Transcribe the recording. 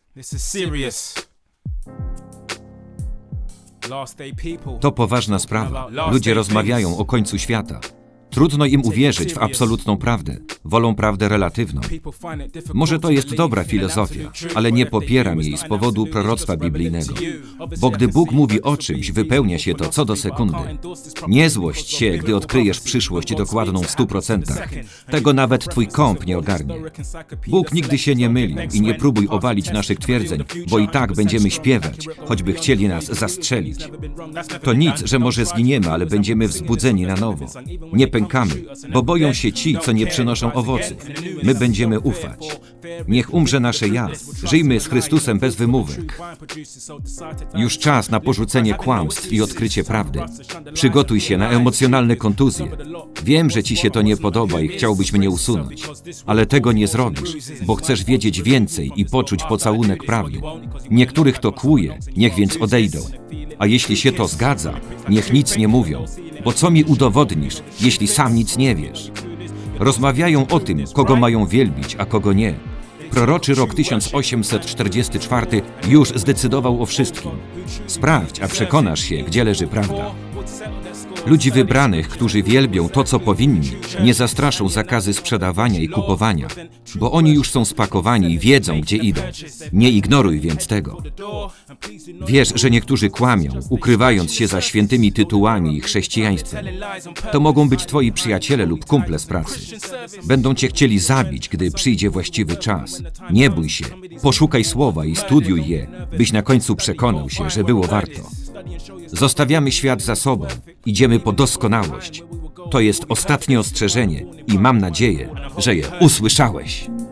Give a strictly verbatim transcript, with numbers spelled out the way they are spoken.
To poważna sprawa. Ludzie rozmawiają o końcu świata. Trudno im uwierzyć w absolutną prawdę. Wolą prawdę relatywną. Może to jest dobra filozofia, ale nie popieram jej z powodu proroctwa biblijnego. Bo gdy Bóg mówi o czymś, wypełnia się to co do sekundy. Nie złość się, gdy odkryjesz przyszłość dokładną w stu procentach. Tego nawet twój komp nie ogarnie. Bóg nigdy się nie mylił i nie próbuj obalić naszych twierdzeń, bo i tak będziemy śpiewać, choćby chcieli nas zastrzelić. To nic, że może zginiemy, ale będziemy wzbudzeni na nowo. Nie pękamy, bo boją się ci, co nie przynoszą owoców. My będziemy ufać. Niech umrze nasze ja. Żyjmy z Chrystusem bez wymówek. Już czas na porzucenie kłamstw i odkrycie prawdy. Przygotuj się na emocjonalne kontuzje. Wiem, że ci się to nie podoba i chciałbyś mnie usunąć. Ale tego nie zrobisz, bo chcesz wiedzieć więcej i poczuć pocałunek prawdy. Niektórych to kłuje, niech więc odejdą. A jeśli się to zgadza, niech nic nie mówią. Bo co mi udowodnisz, jeśli sam nic nie wiesz? Rozmawiają o tym, kogo mają wielbić, a kogo nie. Proroczy rok tysiąc osiemset czterdziesty czwarty już zdecydował o wszystkim. Sprawdź, a przekonasz się, gdzie leży prawda. Ludzi wybranych, którzy wielbią to, co powinni, nie zastraszą zakazy sprzedawania i kupowania, bo oni już są spakowani i wiedzą, gdzie idą. Nie ignoruj więc tego. Wiesz, że niektórzy kłamią, ukrywając się za świętymi tytułami i chrześcijaństwem. To mogą być twoi przyjaciele lub kumple z pracy. Będą cię chcieli zabić, gdy przyjdzie właściwy czas. Nie bój się, poszukaj słowa i studiuj je, byś na końcu przekonał się, że było warto. Zostawiamy świat za sobą, idziemy po doskonałość. To jest ostatnie ostrzeżenie i mam nadzieję, że je usłyszałeś.